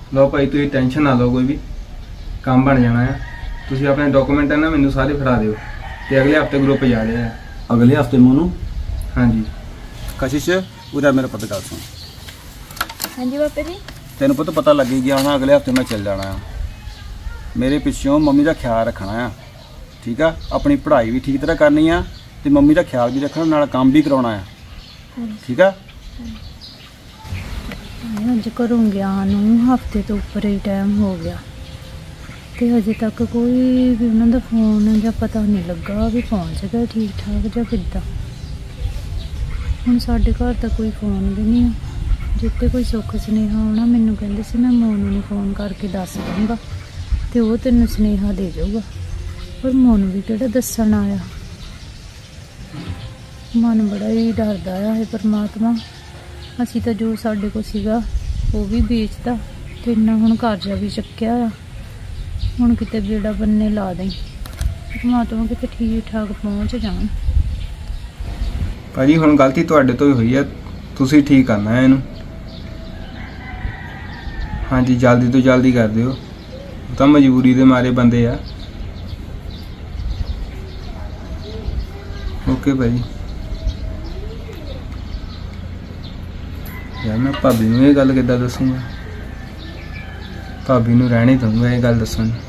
लो भाई तुम टेंशन ना लो, कोई भी काम बन जाना है। तुम अपने डॉक्यूमेंट है ना मैनू सारे फड़ा दो, तो अगले हफ्ते ग्रुप जा रहे हैं। अगले हफ्ते मोनू? हाँ जी। कशिश उधर मेरा पता गल सुन। हाँ जी पापा जी। तेन पुत पता लग ही गया होना अगले हफ्ते मैं चल जाना है। मेरे पिछों मम्मी का ख्याल रखना है, ठीक है? अपनी पढ़ाई भी ठीक तरह करनी है तो मम्मी का ख्याल भी रखना, नाल काम भी करवाना है, ठीक है? अज घरों गया हफ्ते तो उपर ही टाइम हो गया तो अजे तक कोई भी उन्होंने फोन या पता नहीं लगा भी पहुँच गया ठीक ठाक या किदा। हुण साडे घर तो कोई फोन भी नहीं है। जिते कोई सुख सुनेहा आना मैनू कहंदे सी मैं मोनू नूं फोन करके दस दूँगा तो वो तेनों सुनेहा दे जाऊगा, पर मोनू भी किहड़ा दस्सण आया। मन बड़ा ही डरदा है परमात्मा, असी तो जो साडे को सीगा वो भी बेचता ते इन्ना हुण कर्जा भी चुक्या आ। हुण किते बेड़ा बन्ने ला दें, परमात्मा किते ठीक ठाक पहुँच जान। भाजी हुण गलती तुहाडे तो ही हुई है, तुसीं ठीक करना है इहनूं। हाँ जी जल्दी तो जल्दी कर दिओ, तो मजबूरी दे मारे बंदे आ। ओके भाजी। यार मैं भाभी नूं ये गल किद्दां दसूंगा, भाभी नूं रहने दूंगा ये गल दस्सण।